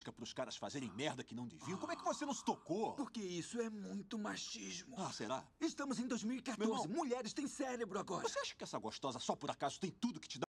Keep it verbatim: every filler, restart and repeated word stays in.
música pros caras fazerem merda que não deviam? Como é que você não se tocou? Porque isso é muito machismo. Ah, será? Estamos em dois mil e Meu quatorze. irmão, Mulheres têm cérebro agora. Você acha que essa gostosa só por acaso tem tudo que te dá